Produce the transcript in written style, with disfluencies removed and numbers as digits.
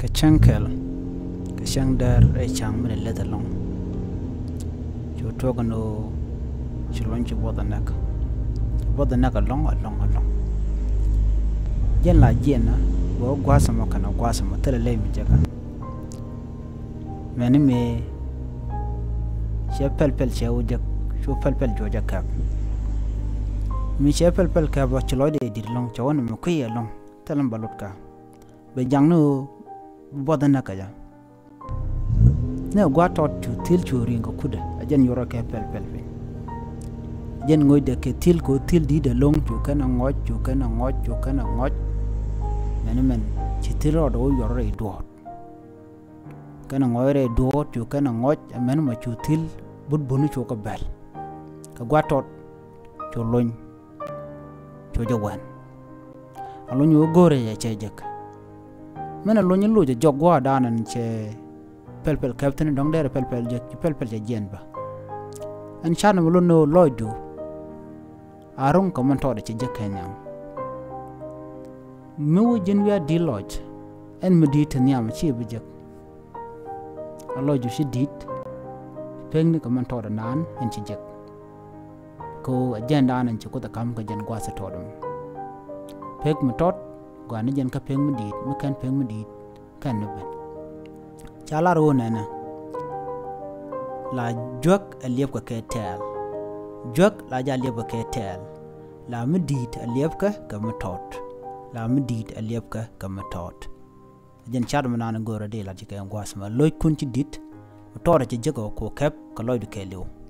Kachankel, Kashangdar, a chang with a letter long. You talk no, she launched about the neck. About the neck along. Jen la Jena, go guasamo can a guasamo, tell a lame jagger. Many may she pelpel chewjak, show pelpel Georgia cap. Me she pelpel cap what Chilode did long, Chawan Mukui along, tell him Balutka. But young no. Bother Nakaya. No, what ought to tilt you ring or could a gen your capel pelvin. Jen go the ketil go till did along you can watch, you can watch. Many men, chitil or all your ray dwart. Can a dwart, you can watch a man what you till, but bonichoke a bell. A guatot, your loin, your one. Alone you go a chajak. Men alone you lose a jogwa down and che pelpel captain don't dare pelpel jenba. And Chana will know Lloyd do. I don't comment on the Chijacanyam. Mu Genvia de Lodge and Medit and Yam Chibijak. A lodge she did. Peng the comment on the nan and Chijak. Go a jen down and Chikota Kamka Jan Guasa Todum. Peg me tot. Guanajan Kapeng Medit, Makan Peng Medit, Canaban. Chalaro Nana La Juck a Liepka Ketel. Juck La Jaliepka Ketel. La Medit a Liepka Gamatot. La Medit a Liepka Gamatot. Jen Chadman and Gora de la Jaka and Guasma, Lloyd Kunchi dit, Motora Jago, Cap, Kaloid Kelio.